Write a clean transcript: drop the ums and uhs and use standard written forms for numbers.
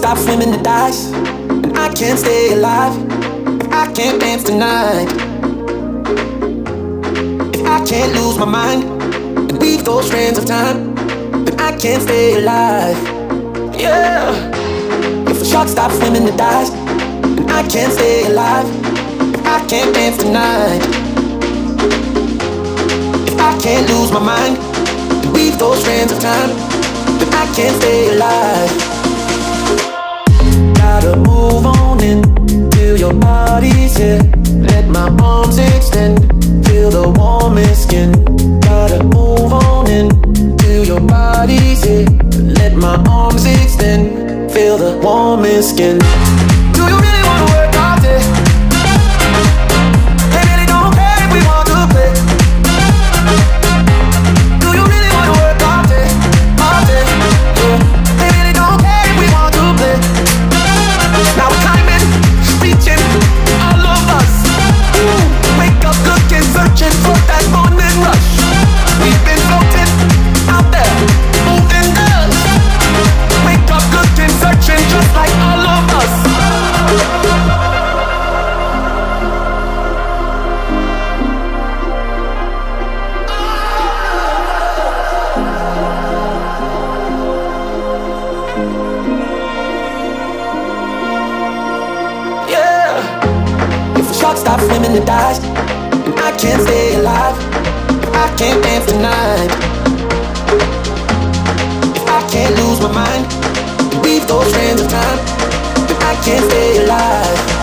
stop swimming to dice, and I can't stay alive if I can't dance tonight. If I can't lose my mind and weave those strands of time, then I can't stay alive. Yeah. If a shark stops swimming to dice, and I can't stay alive if I can't dance tonight. If I can't lose my mind and weave those strands of time, then I can't stay alive. Gotta move on in till your body's here. Let my arms extend, feel the warmest skin. Gotta move on in till your body's here. Let my arms extend, feel the warmest skin. Do you really wanna work all day? They really don't care if we want to play. Do you really wanna work all day? All day, yeah. They really don't care if we want to play. Now we're climbing, reaching, all of us. Wake up looking, searching for that morning rush. We've been floating out there, moving us. Wake up looking, searching, just like all of us. Yeah. If a shark stops swimming to dive, and I can't stay alive if I can't dance tonight. If I can't lose my mind and weave those strands of time, then I can't stay alive.